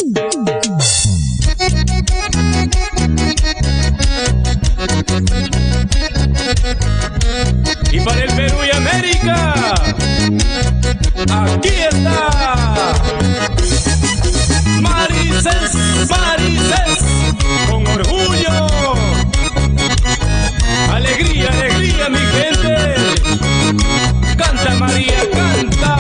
Y para el Perú y América, aquí está Marices, Marices, con orgullo. Alegría, alegría, mi gente. Canta María, canta.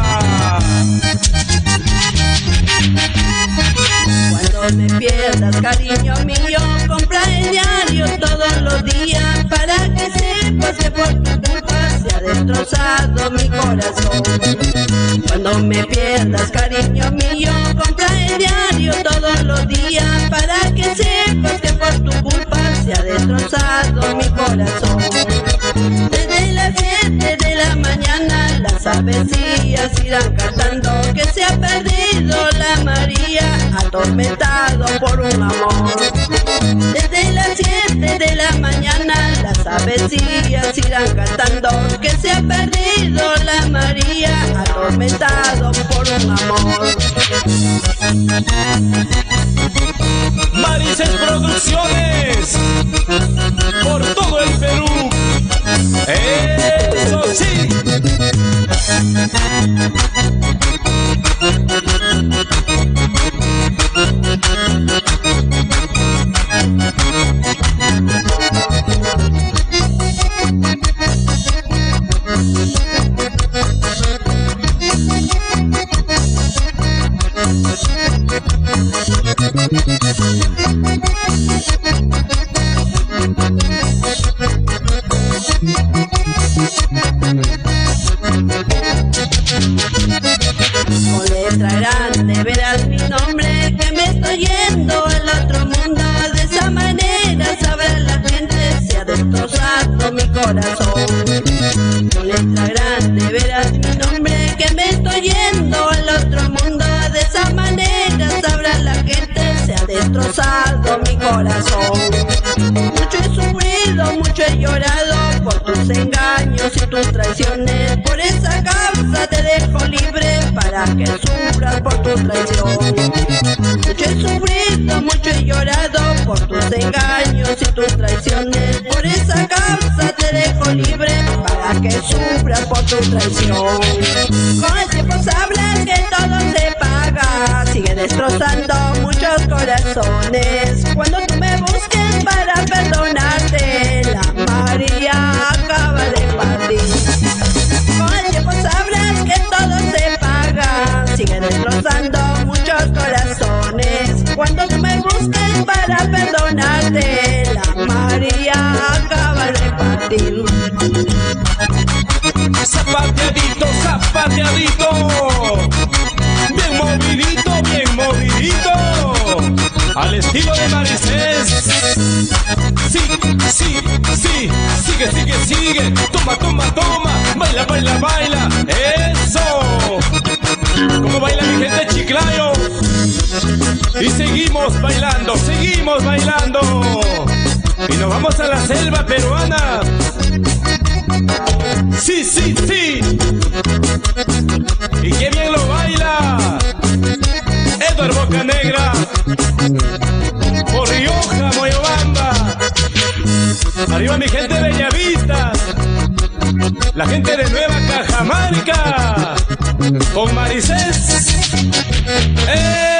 Cuando me pierdas, cariño mío, compra el diario todos los días para que sepas que por tu culpa se ha destrozado mi corazón. Cuando me pierdas, cariño mío, compra el diario todos los días para que sepas que por tu culpa se ha destrozado mi corazón. Desde las 7 de la mañana las avecillas irán cantando que se ha perdido la María, atormentado por un amor. Desde las 7 de la mañana las avecillas irán cantando que se ha perdido la María, atormentado por un amor. Marices Producciones, por todo el Perú. ¡Eso sí! Con letra grande verás mi nombre, que me estoy yendo al otro mundo. De esa manera sabrá la gente, se ha destrozado mi corazón. Con letra grande verás mi nombre, que me estoy yendo al otro mundo. De esa manera sabrá la gente, se ha destrozado mi corazón. Mucho he sufrido, mucho he llorado por tus engaños y tus traiciones. Por esa causa te dejo libre para que sufras por tu traición. Mucho he sufrido, mucho he llorado por tus engaños y tus traiciones. Por esa causa te dejo libre para que sufras por tu traición. Con el tiempo sabrás que todo se paga, sigue destrozando muchos corazones. Cuando tú me busques para perdonarte, la María acaba de partir. Con el tiempo sabrás que todo se paga, sigue destrozando muchos corazones. Cuando tú me busques para perdonarte, la María acaba de partir. Zapateadito, zapateadito, bien movidito, bien movidito, al estilo de Marices. Sí, sí, sí, sigue, sigue, sigue, toma, toma, toma, baila, baila, baila, eso. Como baila mi gente Chiclayo. Y seguimos bailando, seguimos bailando. Y nos vamos a la selva peruana. Sí, sí, sí. Y qué bien lo baila Edward Bocanegra, por Rioja, Moyobamba. Arriba mi gente de Bellavista, la gente de Nueva Cajamarca, con Marices.